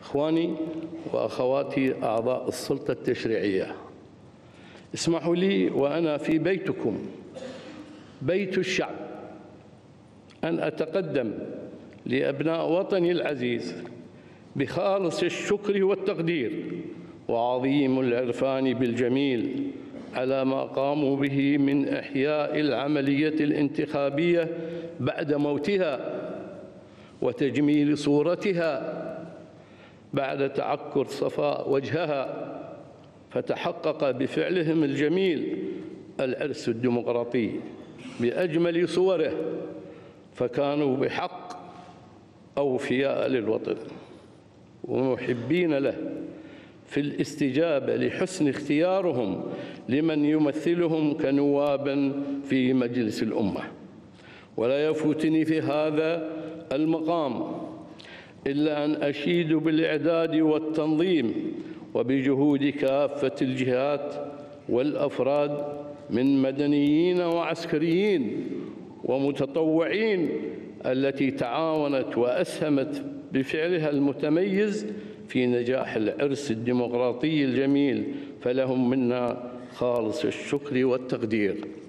إخواني وأخواتي أعضاء السلطة التشريعية، اسمحوا لي وأنا في بيتكم بيت الشعب أن أتقدم لأبناء وطني العزيز بخالص الشكر والتقدير وعظيم العرفان بالجميل على ما قاموا به من إحياء العملية الانتخابية بعد موتها وتجميل صورتها بعد تعكر صفاء وجهها، فتحقق بفعلهم الجميل العرس الديمقراطي بأجمل صوره، فكانوا بحق أوفياء للوطن ومحبين له في الاستجابة لحسن اختيارهم لمن يمثلهم كنوابا في مجلس الأمة. ولا يفوتني في هذا المقام إلا أن أشيد بالإعداد والتنظيم وبجهود كافة الجهات والأفراد من مدنيين وعسكريين ومتطوعين التي تعاونت وأسهمت بفعلها المتميز في نجاح العرس الديمقراطي الجميل، فلهم منا خالص الشكر والتقدير.